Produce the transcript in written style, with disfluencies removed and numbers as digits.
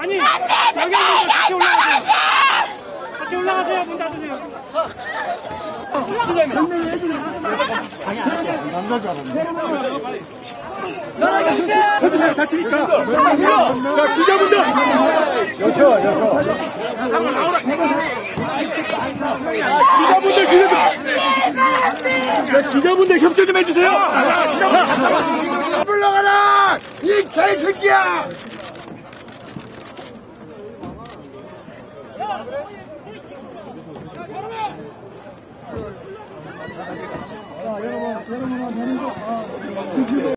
아니, 여기 같이 올라가세요. 같이 올라가세요. 문 닫으세요. 선생님 다치니까. 자, 기자분들. 여셔. 기자분들 그래도. 자, 기자분들 협조 좀 해주세요. 물러가라! 이 개새끼야! 여러분,